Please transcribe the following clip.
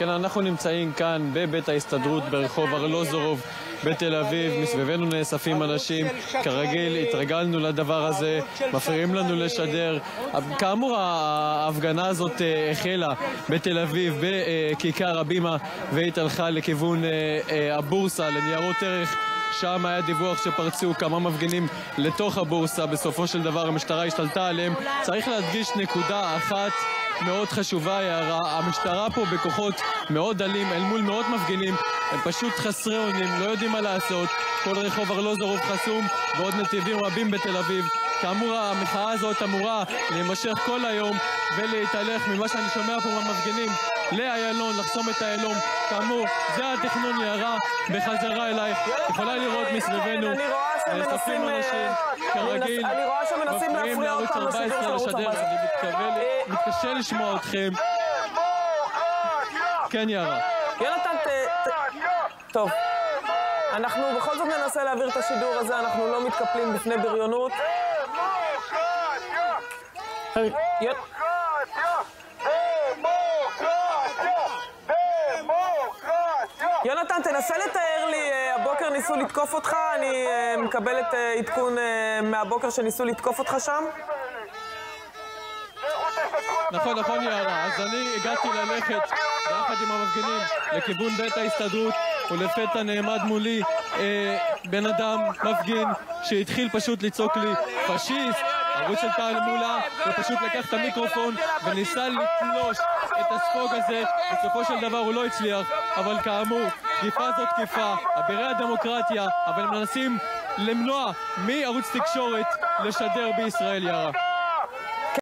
כן, אנחנו נמצאים כאן בבית ההסתדרות ברחוב ארלוזורוב בתל אביב. מסביבנו נאספים אנשים, כרגיל התרגלנו לדבר הזה, מפריעים לנו לשדר. כאמור, ההפגנה הזאת החלה בתל אביב בכיכר הבימה והתהלכה לכיוון הבורסה לניירות ערך. שם היה דיווח שפרצו כמה מפגינים לתוך הבורסה. בסופו של דבר המשטרה השתלטה עליהם. צריך להדגיש נקודה אחת מאוד חשובה, יערה. המשטרה פה בכוחות מאוד אלים אל מול מאות מפגינים. הם פשוט חסרי אונים, לא יודעים מה לעשות. כל רחוב ארלוזורוב חסום ועוד נתיבים רבים בתל אביב. כאמור, המחאה הזאת אמורה להימשך כל היום ולהתהלך ממה שאני שומע פה מהמפגינים לאיילון, לחסום את איילון. כאמור, זה התכנון, יערה. בחזרה אלייך, יכולה לראות מסביבנו נאספים אנשים, כרגיל, מפריעים לערוץ 14 לשדר. אני מתקשה לשמוע אתכם. כן, יערה. יונתן, טוב, אנחנו בכל זאת ננסה להעביר את השידור הזה, אנחנו לא מתקפלים בפני בריונות. יונתן, תנסה לתאר לי, הבוקר ניסו לתקוף אותך, אני מקבלת עדכון מהבוקר שניסו לתקוף אותך שם. נכון, יערה. אז אני הגעתי ללכת יחד עם המפגינים לכיוון בית ההסתדרות, ולפתע נעמד מולי בן אדם מפגין שהתחיל פשוט לצעוק לי פשיסט. ערוץ של תעלמולה, ופשוט לקח את המיקרופון וניסה לתלוש את הספוג הזה. בסופו של דבר הוא לא הצליח, אבל כאמור, תקיפה זאת תקיפה, אבירי הדמוקרטיה, אבל הם מנסים למנוע מערוץ תקשורת לשדר בישראל, יערה.